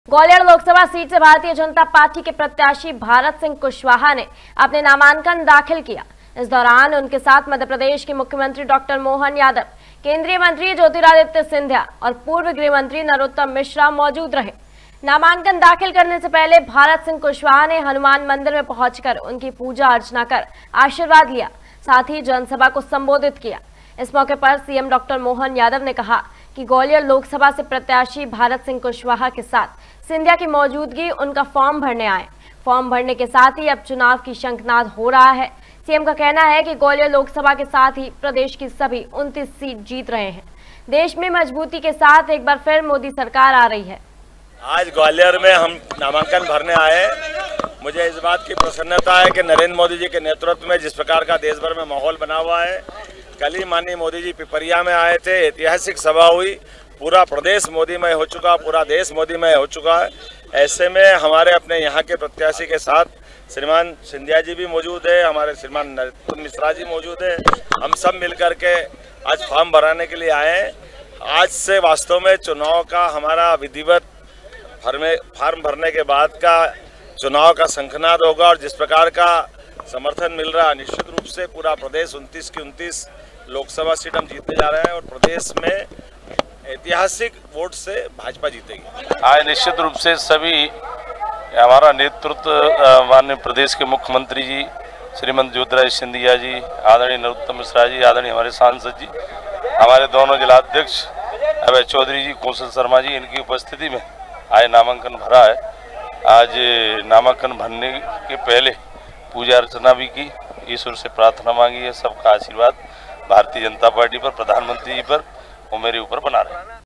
Gwalior Lok Sabha seat से Bharatiya Janata party के प्रत्याशी भारत सिंह कुशवाहा ने अपने नामांकन दाखिल किया। इस दौरान उनके साथ मध्य प्रदेश के मुख्यमंत्री डॉक्टर मोहन यादव, केंद्रीय मंत्री ज्योतिरादित्य सिंधिया और पूर्व गृह मंत्री नरोत्तम मिश्रा मौजूद रहे। नामांकन दाखिल करने से पहले भारत सिंह कुशवाहा ने हनुमान मंदिर में पहुंचकर उनकी पूजा अर्चना कर आशीर्वाद लिया, साथ ही जनसभा को संबोधित किया। इस मौके पर सीएम डॉक्टर मोहन यादव ने कहा कि ग्वालियर लोकसभा से प्रत्याशी भारत सिंह कुशवाहा के साथ सिंधिया की मौजूदगी उनका फॉर्म भरने आए। फॉर्म भरने के साथ ही अब चुनाव की शंखनाद हो रहा है। सीएम का कहना है कि ग्वालियर लोकसभा के साथ ही प्रदेश की सभी 29 सीट जीत रहे हैं। देश में मजबूती के साथ एक बार फिर मोदी सरकार आ रही है। आज ग्वालियर में हम नामांकन भरने आए। मुझे इस बात की प्रसन्नता है कि नरेंद्र मोदी जी के नेतृत्व में जिस प्रकार का देश भर में माहौल बना हुआ है, कल ही माननीय मोदी जी पिपरिया में आए थे, ऐतिहासिक सभा हुई, पूरा प्रदेश मोदीमय हो चुका, पूरा देश मोदीमय हो चुका है। ऐसे में हमारे अपने यहाँ के प्रत्याशी के साथ श्रीमान सिंधिया जी भी मौजूद है, हमारे श्रीमान नरोत्तम मिश्रा जी मौजूद है। हम सब मिलकर के आज फॉर्म भराने के लिए आए हैं। आज से वास्तव में चुनाव का हमारा विधिवत फार्म भरने के बाद का चुनाव का शंखनाद होगा और जिस प्रकार का समर्थन मिल रहा है, निश्चित रूप से पूरा प्रदेश 29 की 29 लोकसभा सीट हम जीतने जा रहे हैं और प्रदेश में ऐतिहासिक वोट से भाजपा जीतेगी। आज निश्चित रूप से सभी हमारा नेतृत्व माननीय प्रदेश के मुख्यमंत्री जी श्रीमंत ज्योतिरादित्य सिंधिया जी, आदरणीय नरोत्तम मिश्रा जी, आदरणीय हमारे सांसद जी, हमारे दोनों जिलाध्यक्ष अभय चौधरी जी, कौशल शर्मा जी, इनकी उपस्थिति में आज नामांकन भरा है। आज नामांकन भरने के पहले पूजा अर्चना भी की, ईश्वर से प्रार्थना मांगी है। सबका आशीर्वाद भारतीय जनता पार्टी पर, प्रधानमंत्री जी पर और मेरे ऊपर बना रहे हैं।